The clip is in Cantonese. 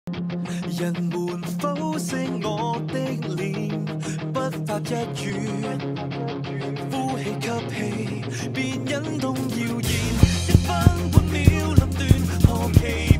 人們剖析我的臉，不發一語，呼氣吸氣，便引動謠言，1分半秒臨斷何其。